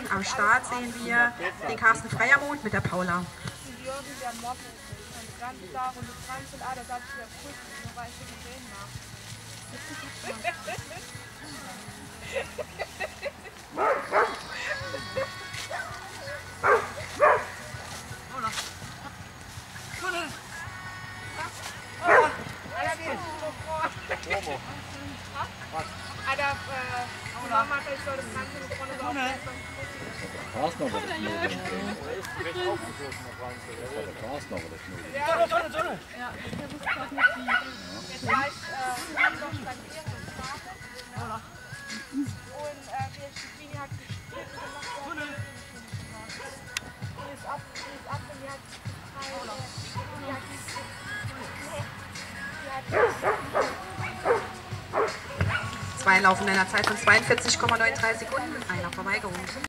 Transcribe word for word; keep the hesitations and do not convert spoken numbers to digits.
Am Start sehen wir den Carsten Freiermond mit der Paula. Carsten aber das Knoten. Der Carsten aber das Knoten. Sonne, Sonne, Sonne! Ja, der wusste gerade nicht wie. Jetzt heißt, wir haben noch stagniert und Farbe. Und wir Schiffini hat gespielt und gemacht. Sonne! Die ist ab, die ist ab und die hat die hat Zwei laufen in einer Zeit von zweiundvierzig Komma neun drei Sekunden mit einer Verweigerung.